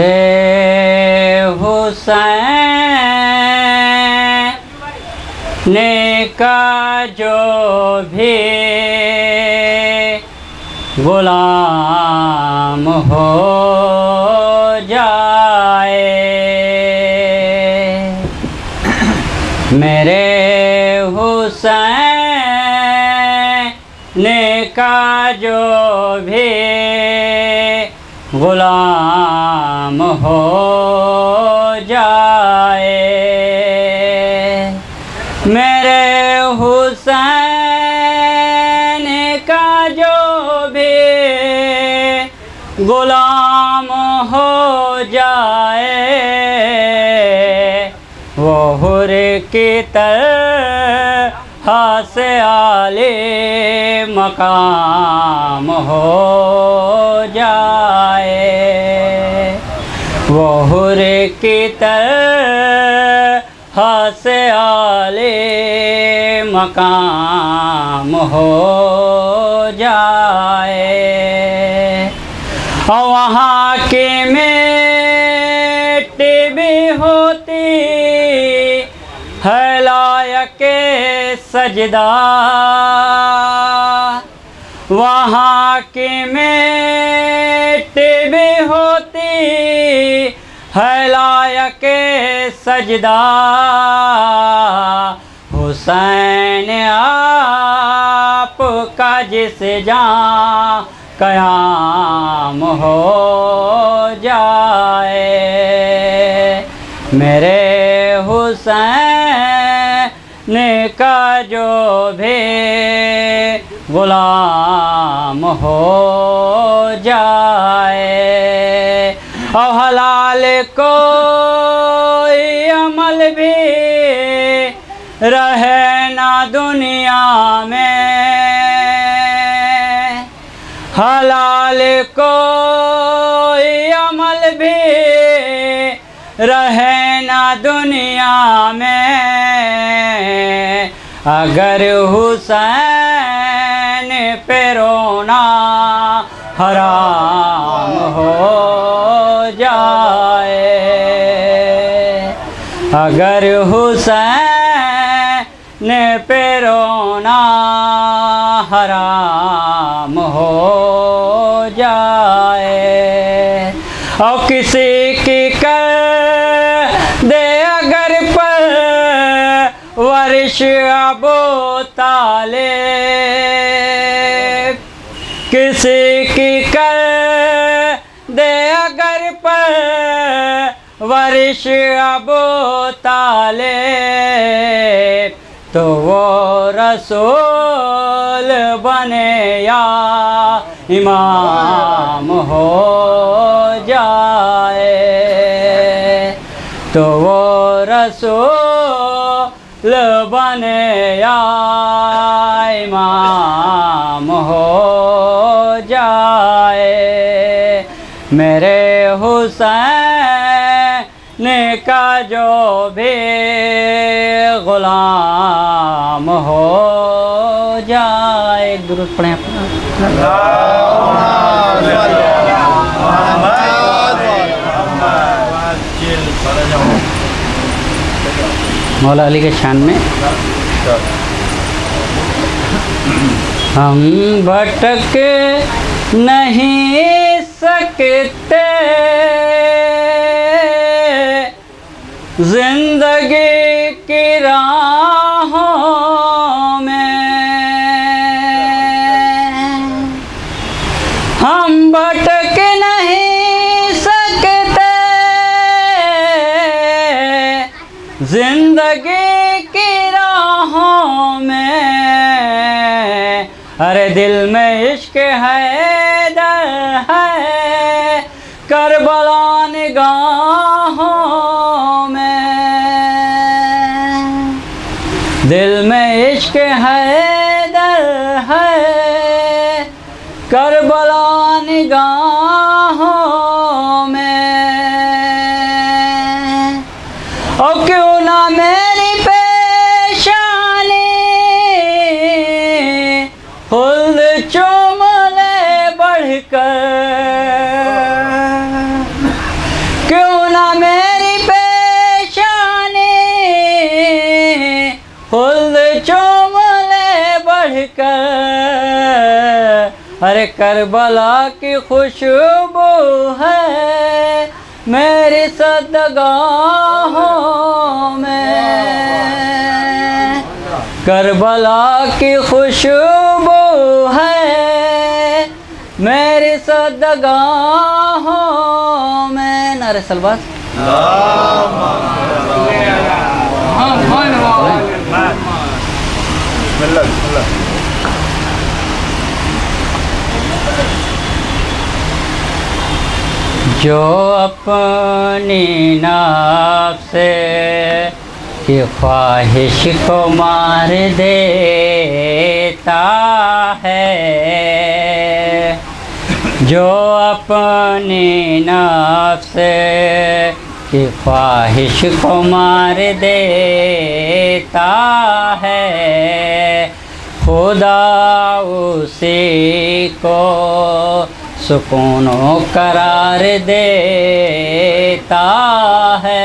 हुसैन का जो भी गुलाम हो जाए, मेरे हुसैन का जो भी गुलाम हो जाए, मेरे हुसैन का जो भी गुलाम हो जाए, वो हुर की तरह से आले मकाम हो जाए, वो हुर की तरह से आले मकाम हो जाए। और वहाँ की मिट्टी भी होती है लायक सजदा, वहाँ की मिट्टी भी होती है लायक सजदा, हुसैन आपका जिस जहाँ क़याम हो जाए, मेरे हुसैन का जो भी गुलाम हो जाए। और हलाल कोई अमल भी रहे ना दुनिया में, हलाल कोई अमल भी रहे ना दुनिया में, अगर हुसैन पे रोना हराम हो जाए, अगर हुसैन पे रोना हराम हो जाए। और किसी की कर दे अगर पर वर्ष अबू तालिब, किसी की कर दे अगर पर वर्ष अबू तालिब, तो वो रसूल बने या इमाम हो जाए, तो वो रसूल बने या इमाम हो जाए, मेरे हुसैन का जो भी गुलाम हो जाए। दुरूद पढ़ें अपना। मौला अली के शान में हम भटक नहीं सकते जिंदगी की राहों में, हम भटक नहीं सकते जिंदगी की राहों में, अरे दिल में इश्क है दर है करबला निगाहों में, दिल में इश्क है दर है करबला निगाहों में। और क्यों ना मेरी पेशानी खुद चूम ले बढ़कर, अरे करबला की खुशबू है मेरी सदगाहों में, करबला की खुशबू है मेरी सदगाहों में। नारे सलवात। जो अपनी नफ्स की ख्वाहिश को मार देता है, जो अपनी नफ्स की ख्वाहिश को मार देता है, खुदा उसी को सुकून करार देता है।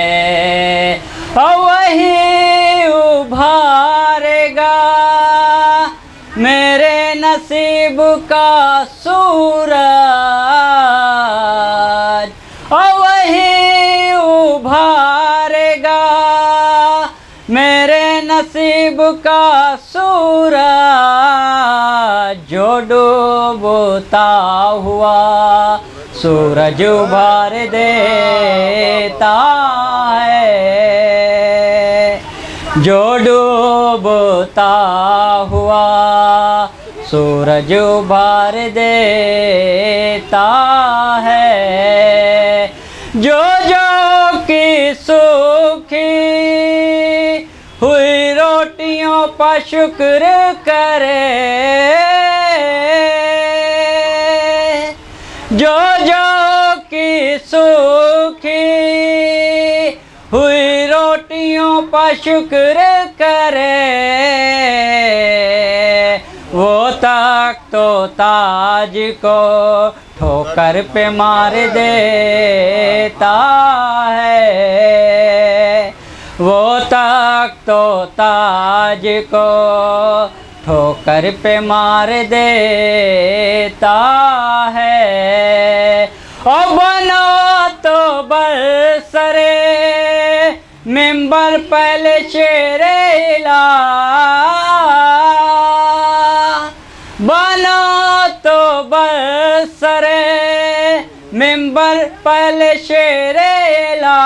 और वही उभारेगा मेरे नसीब का सूरज, और वही उभारेगा मेरे नसीब का सूरज, जो डूबता हुआ सूरज उभार देता है, जो डूबता हुआ सूरज उभार देता है, जो जो की सूखी हुई रोटियों पर शुक्र करे, जो जो की सूखी हुई रोटियों पर शुक्र करे, वो तक तो ताज को ठोकर पे मार देता है, वो तक तो ताज को ठोकर पे मार देता है। और बनो तो बरसरे मिंबर पहले शेरे इला, बनो तो बरसरे मिंबर पहले शेरे इला,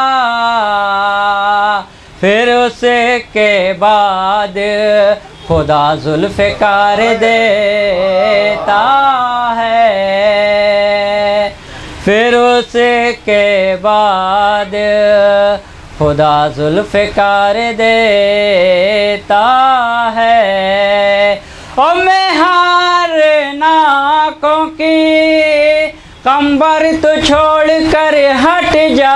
फिर उसके बाद खुदा जुल्फ़िकार देता है, फिर उसके बाद खुदा जुल्फ़िकार देता है। और मैं हार नाकों की कंबर तो छोड़ कर हट जा,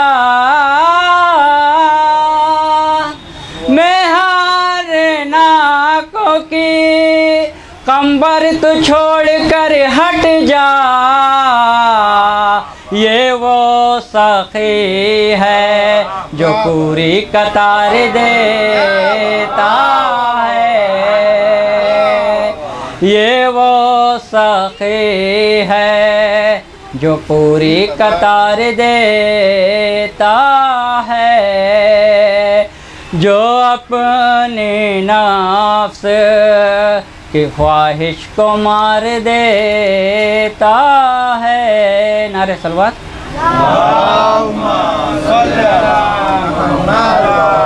मैं हार नाकों की कंबर तो छोड़ कर हट जा, ये वो सखी है जो पूरी कतार देता है, ये वो सखी है जो पूरी कतार देता है, जो अपने नफ्स की ख्वाहिश को मार देता है। नारे सलवात।